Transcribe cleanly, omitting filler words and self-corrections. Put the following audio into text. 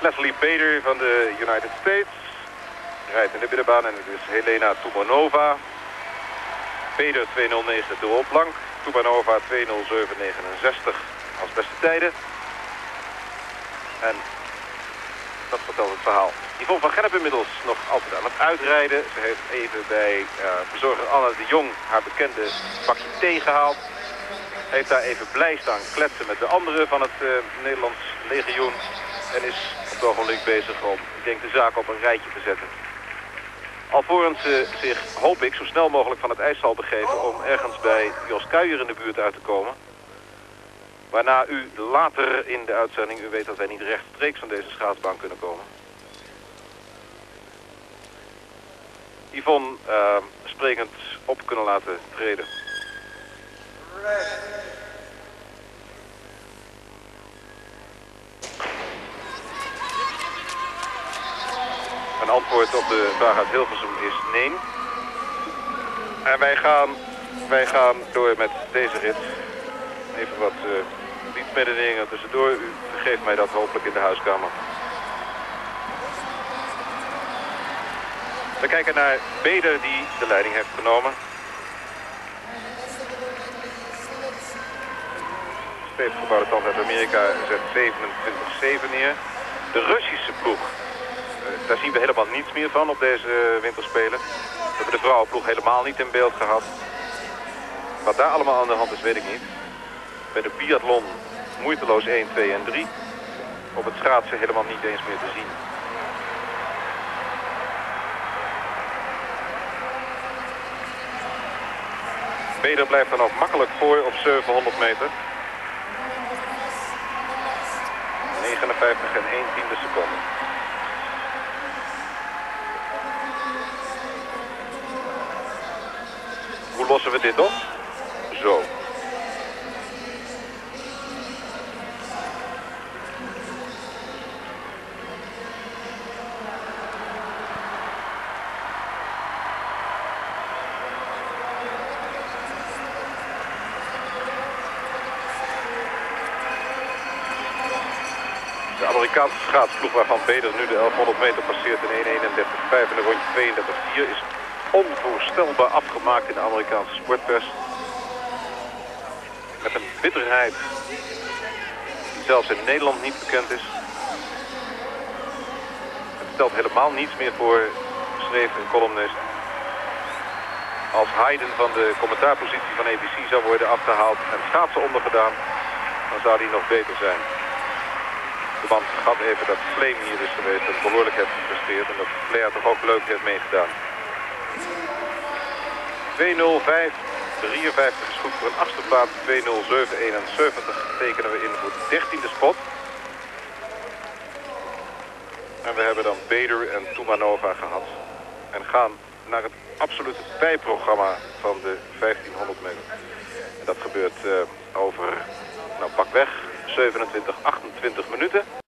Leslie Bader van de United States. Rijdt in de binnenbaan en het is Helena Tumanova. Bader 2.09 de rolplank. Tumanova 2.07.69 als beste tijden. En dat vertelt het verhaal. Yvonne van Gennep inmiddels nog altijd aan het uitrijden. Ze heeft even bij verzorger Anne de Jong haar bekende bakje thee gehaald. Heeft daar even blij staan kletsen met de anderen van het Nederlands legioen. En is op het ogenblik bezig om, ik denk, de zaak op een rijtje te zetten. Alvorens ze zich, hoop ik, zo snel mogelijk van het ijs zal begeven om ergens bij Jos Kuijer in de buurt uit te komen. Waarna u later in de uitzending, u weet dat wij niet rechtstreeks van deze schaatsbaan kunnen komen. Yvonne sprekend op kunnen laten treden. Een antwoord op de vraag uit Hilversum is nee. En wij gaan door met deze rit. Even wat dienstmededelingen tussendoor. U vergeeft mij dat hopelijk in de huiskamer. We kijken naar Bader die de leiding heeft genomen. Stevig gebouwde tand uit Amerika zet 27-7 neer. De Russische ploeg. Daar zien we helemaal niets meer van op deze winterspelen. We hebben de vrouwenploeg helemaal niet in beeld gehad. Wat daar allemaal aan de hand is, weet ik niet. Bij de biathlon moeiteloos 1, 2 en 3. Op het schaatsen helemaal niet eens meer te zien. Bader blijft dan ook makkelijk voor op 700 meter. 59 en 1 tiende seconde. Hoe lossen we dit op? Zo. De Amerikaanse schaatsploeg waarvan Bader nu de 1100 meter passeert in 1.31.5 en een rondje 32.4 is onvoorstelbaar afgemaakt in de Amerikaanse sportpers. Met een bitterheid die zelfs in Nederland niet bekend is. Het stelt helemaal niets meer voor, schreef een columnist. Als Hayden van de commentaarpositie van ABC zou worden afgehaald en schaatsen ondergedaan, dan zou die nog beter zijn. De man gaf even dat Flame hier is geweest, dat behoorlijk heeft gepresteerd en dat Flair toch ook leuk heeft meegedaan. 2.05.53 is goed voor een achtste plaats. 2.07.71 tekenen we in voor de 13e spot. En we hebben dan Bader en Tumanova gehad. En gaan naar het absolute bijprogramma van de 1500 meter. En dat gebeurt over, pakweg 27, 28 minuten.